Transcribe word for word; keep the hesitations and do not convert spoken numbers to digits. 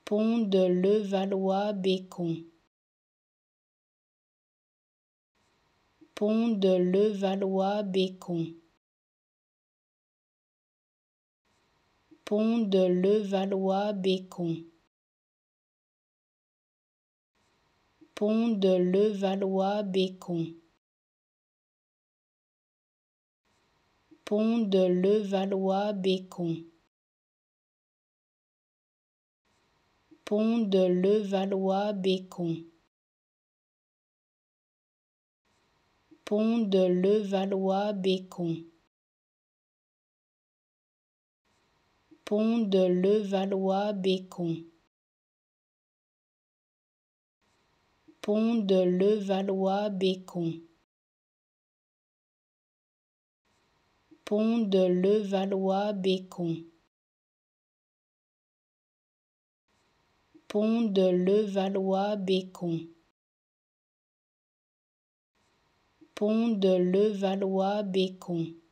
Pont de Levallois-Bécon. Pont de Levallois-Bécon. Pont de Levallois-Bécon. Pont de Levallois-Bécon. Pont de Levallois-Bécon. Pont de Levallois-Bécon. Pont de Levallois-Bécon. Pont de Levallois-Bécon. Pont de Levallois-Bécon. Pont de Levallois-Bécon. Pont de Levallois-Bécon. Pont de Levallois-Bécon.